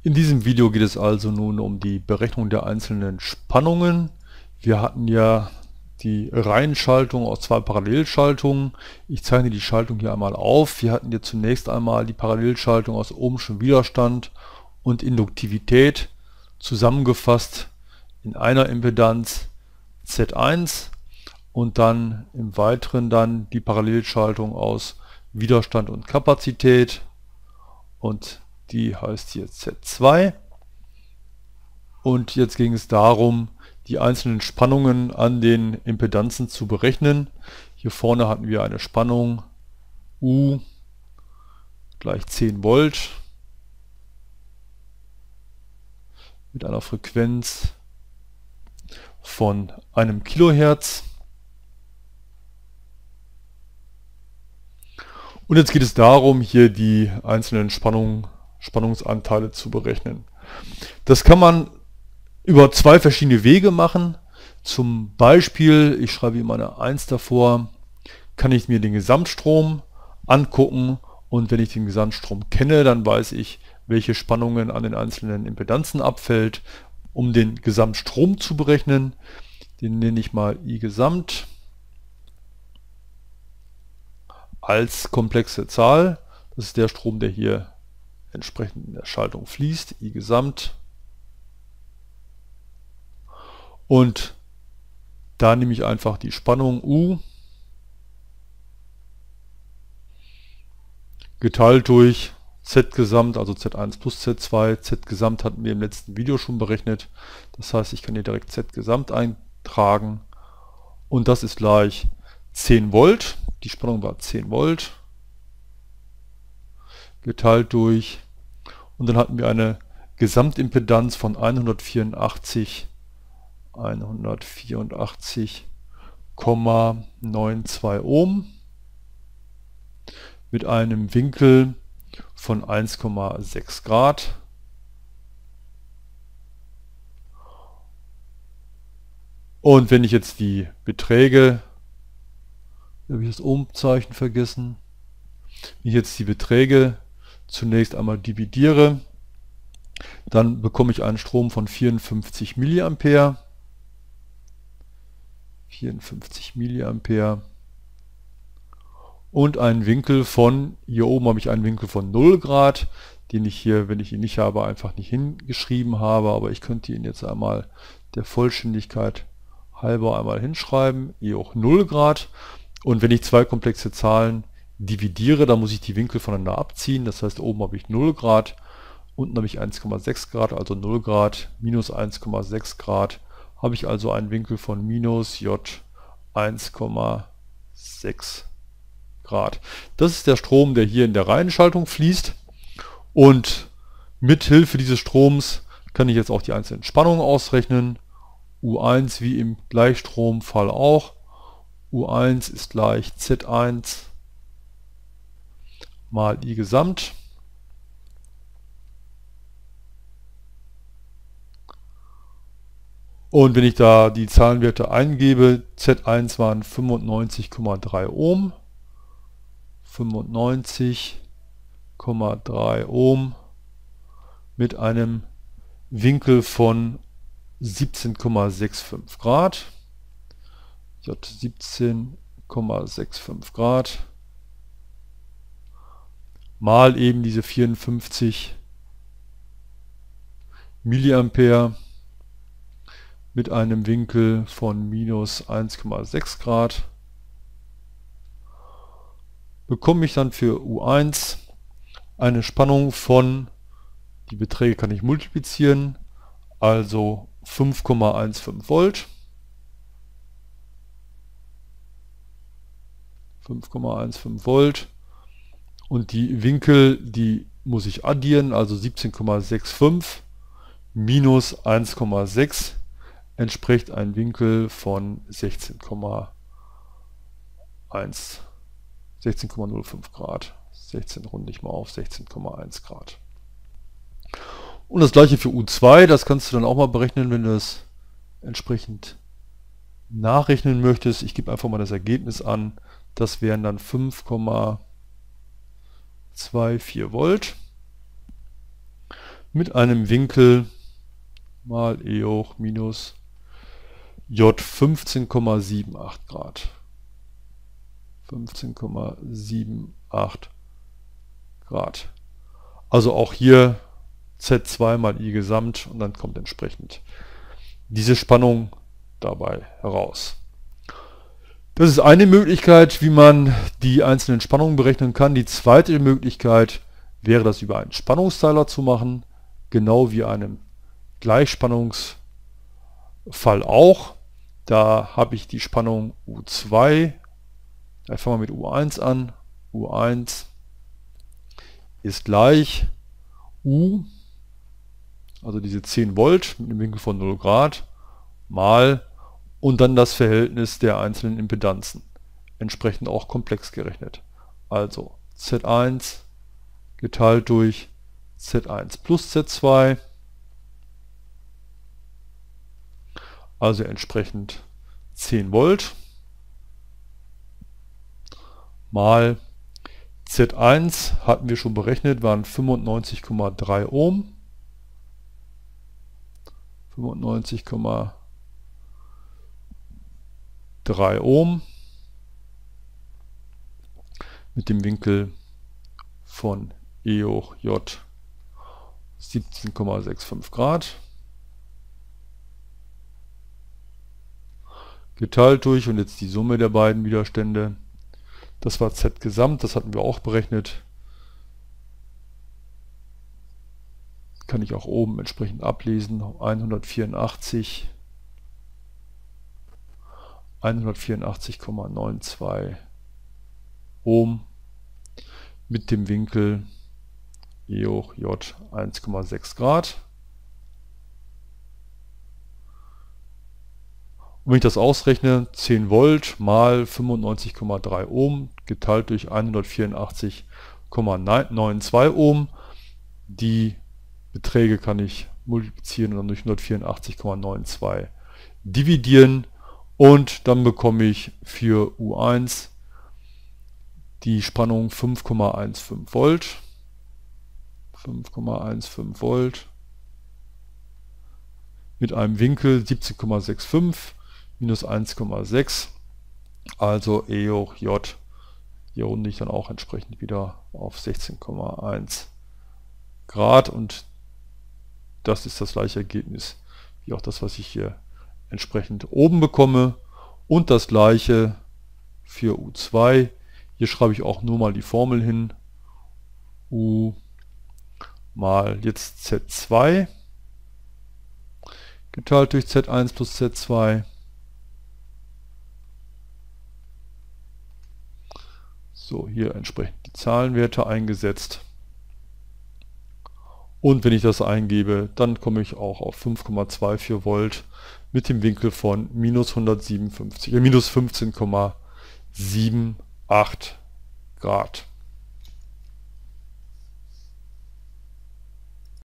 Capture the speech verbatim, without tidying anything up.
In diesem Video geht es also nun um die Berechnung der einzelnen Spannungen. Wir hatten ja die Reihenschaltung aus zwei Parallelschaltungen. Ich zeichne die Schaltung hier einmal auf. Wir hatten hier zunächst einmal die Parallelschaltung aus ohmschem Widerstand und Induktivität zusammengefasst in einer Impedanz Z eins und dann im Weiteren dann die Parallelschaltung aus Widerstand und Kapazität, und die heißt hier Z zwei. Und jetzt ging es darum, die einzelnen Spannungen an den Impedanzen zu berechnen. Hier vorne hatten wir eine Spannung U gleich zehn Volt mit einer Frequenz von einem Kilohertz. Und jetzt geht es darum, hier die einzelnen Spannungen, Spannungsanteile zu berechnen. Das kann man über zwei verschiedene Wege machen. Zum Beispiel, ich schreibe hier mal eine eins davor, kann ich mir den Gesamtstrom angucken, und wenn ich den Gesamtstrom kenne, dann weiß ich, welche Spannungen an den einzelnen Impedanzen abfällt. Um den Gesamtstrom zu berechnen, den nenne ich mal I Gesamt als komplexe Zahl. Das ist der Strom, der hier entsprechend in der Schaltung fließt, I Gesamt. Und da nehme ich einfach die Spannung U geteilt durch Z Gesamt, also Z eins plus Z zwei. Z Gesamt hatten wir im letzten Video schon berechnet. Das heißt, ich kann hier direkt Z Gesamt eintragen. Und das ist gleich zehn Volt. Die Spannung war zehn Volt. Geteilt durch. Und dann hatten wir eine Gesamtimpedanz von hundertvierundachtzig Komma zweiundneunzig Ohm mit einem Winkel von eins Komma sechs Grad. Und wenn ich jetzt die Beträge, habe ich das Ohmzeichen vergessen, wenn ich jetzt die Beträge zunächst einmal dividiere, dann bekomme ich einen Strom von vierundfünfzig Milliampere. vierundfünfzig Milliampere. Und einen Winkel von, hier oben habe ich einen Winkel von null Grad, den ich hier, wenn ich ihn nicht habe, einfach nicht hingeschrieben habe, aber ich könnte ihn jetzt einmal der Vollständigkeit halber einmal hinschreiben, hier auch null Grad. Und wenn ich zwei komplexe Zahlen dividiere, dann muss ich die Winkel voneinander abziehen. Das heißt, oben habe ich null Grad, unten habe ich eins Komma sechs Grad, also null Grad minus eins Komma sechs Grad, habe ich also einen Winkel von minus J eins Komma sechs Grad. Das ist der Strom, der hier in der Reihenschaltung fließt, und mit Hilfe dieses Stroms kann ich jetzt auch die einzelnen Spannungen ausrechnen. U eins wie im Gleichstromfall auch. U eins ist gleich Z eins mal I Gesamt. Und wenn ich da die Zahlenwerte eingebe, Z eins waren fünfundneunzig Komma drei Ohm, fünfundneunzig Komma drei Ohm mit einem Winkel von siebzehn Komma fünfundsechzig Grad, J siebzehn Komma fünfundsechzig Grad, mal eben diese vierundfünfzig Milliampere mit einem Winkel von minus eins Komma sechs Grad, bekomme ich dann für U eins eine Spannung von, die Beträge kann ich multiplizieren, also fünf Komma fünfzehn Volt. fünf Komma fünfzehn Volt. Und die Winkel, die muss ich addieren, also siebzehn Komma fünfundsechzig minus eins Komma sechs entspricht ein Winkel von sechzehn Komma null fünf Grad. sechzehn runde ich mal auf, sechzehn Komma eins Grad. Und das gleiche für U zwei, das kannst du dann auch mal berechnen, wenn du es entsprechend nachrechnen möchtest. Ich gebe einfach mal das Ergebnis an. Das wären dann fünf Komma vierundzwanzig Volt mit einem Winkel mal E hoch minus J fünfzehn Komma achtundsiebzig Grad. fünfzehn Komma achtundsiebzig Grad. Also auch hier Z zwei mal I Gesamt und dann kommt entsprechend diese Spannung dabei heraus. Das ist eine Möglichkeit, wie man die einzelnen Spannungen berechnen kann. Die zweite Möglichkeit wäre, das über einen Spannungsteiler zu machen, genau wie einem Gleichspannungsfall auch. Da habe ich die Spannung U zwei, da fangen wir mit U eins an. U eins ist gleich U, also diese zehn Volt mit einem Winkel von null Grad, mal und dann das Verhältnis der einzelnen Impedanzen, entsprechend auch komplex gerechnet. Also Z eins geteilt durch Z eins plus Z zwei, also entsprechend zehn Volt, mal Z eins hatten wir schon berechnet, waren fünfundneunzig Komma drei Ohm. fünfundneunzig Komma drei Ohm mit dem Winkel von E hoch J siebzehn Komma fünfundsechzig Grad geteilt durch, und jetzt die Summe der beiden Widerstände. Das war Z Gesamt, das hatten wir auch berechnet. Kann ich auch oben entsprechend ablesen. hundertvierundachtzig Komma zweiundneunzig Ohm mit dem Winkel E hoch J eins Komma sechs Grad. Und wenn ich das ausrechne, zehn Volt mal fünfundneunzig Komma drei Ohm geteilt durch hundertvierundachtzig Komma zweiundneunzig Ohm, die Beträge kann ich multiplizieren und dann durch hundertvierundachtzig Komma zweiundneunzig dividieren, und dann bekomme ich für U eins die Spannung fünf Komma fünfzehn Volt. fünf Komma fünfzehn Volt mit einem Winkel siebzehn Komma fünfundsechzig minus eins Komma sechs, also E hoch J. Hier runde ich dann auch entsprechend wieder auf sechzehn Komma eins Grad, und das ist das gleiche Ergebnis wie auch das, was ich hier entsprechend oben bekomme, und das gleiche für U zwei. Hier schreibe ich auch nur mal die Formel hin. U mal jetzt Z zwei geteilt durch Z eins plus Z zwei. So, hier entsprechend die Zahlenwerte eingesetzt. Und wenn ich das eingebe, dann komme ich auch auf fünf Komma vierundzwanzig Volt mit dem Winkel von minus hundertsiebenundfünfzig, äh, minus fünfzehn Komma achtzig Grad.